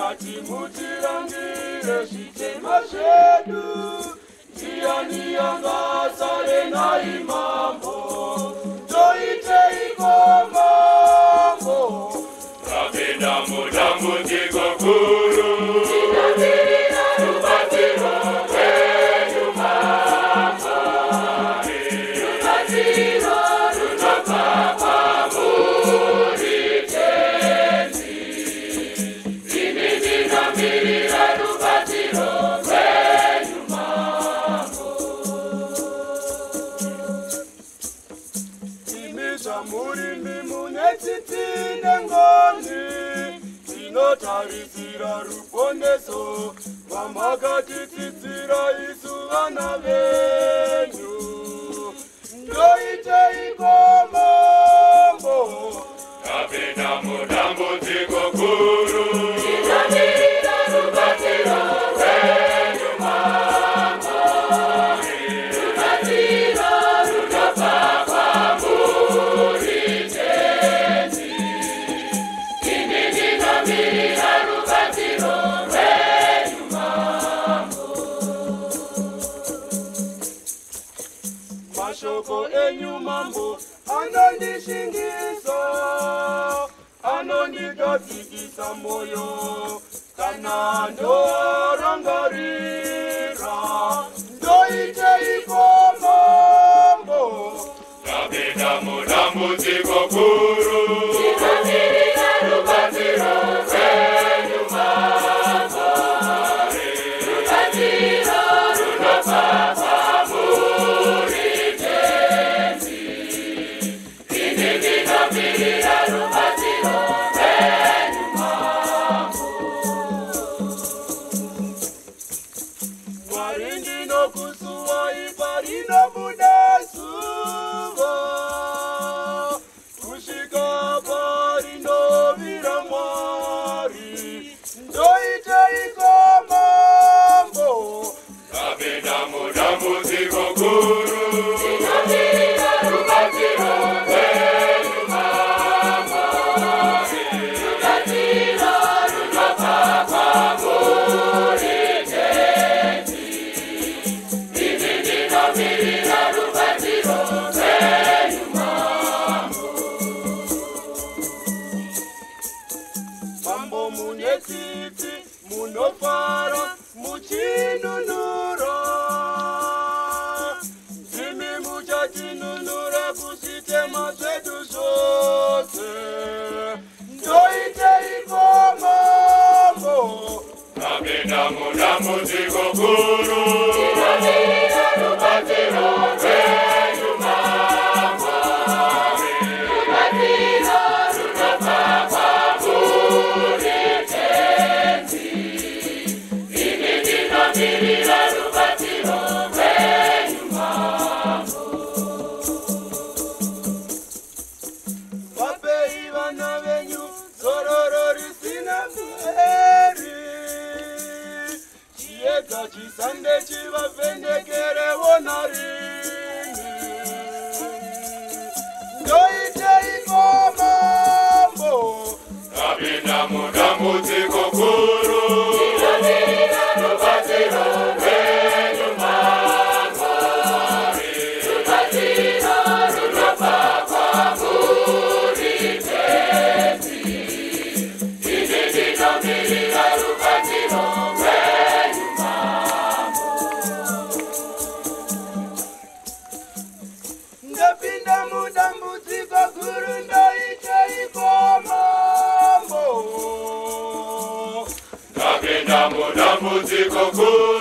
ngatimutirangira zvitema zvedu. Ndiani angasare naye mambo? Toiteiko mambo? Tapinda mudambudziko guru. Tinamirira rubatsiro rwenyu mambo. Rubatsiro runobva kwamuri tenzi. Ini ndinomirira rubatsiro rwenyu mambo. Imi zvamurimi mune tsitsi nengoni, tinotarisira ruponeso rwamakatitsitsira isu vana venyu. Ndoiteiko mambo? Tapinda mudambudziko guru. Tinamirira rubatsiro rwenyu mambo. Rubatsiro runobva kwamuri tenzi. Ini ndinomirira rubatsiro rwenyu mambo. Mashoko enyu mambo anondishingisa, anondigadzikisa moyo kana ndorangarira. Ndoiteiko mambo? Tapinda mudambudziko guru. Tinamirira rubatsiro rwenyu mambo. Rubatsiro runobva kwamuri tenzi. Ini ndinomirira rubatsiro rwenyu mambo. Mwari ndinokusuwai parinobuda zuva, kusvika parinovira Mwari. Ndoiteiko mambo? Tapinda mudambudziko guru. Tinamirira rubatsiro rwenyu mambo. Rubatsiro runobva kwamuri tenzi. Ini ndinomirira rubatsiro rwenyu mambo. Mambo mune tsitsi, munofara muchinunura. Imi muchatinunura kuzvitema zvedu zvose. Ndoiteiko mambo? Tapinda mudambudziko guru. Tinamirira rubatsiro rwenyu mambo. Rubatsiro runobva kwamuri tenzi. Ini ndinomirira rubatsiro rwenyu mambo. Vapei vana venyu zororo risina mweri. Chiedza chisande chivavhendekerewo narini. Ndoiteiko mambo? Tapinda mudambudziko guru. Tinamirira rubatsiro rwenyu mambo. Rubatsiro runobva kwamuri tenzi. Ini ndinomirira rubatsiro rwenyu mambo. Ndapinda mudambudziko guru, ndoiteiko mambo? Tapinda mudambudziko guru.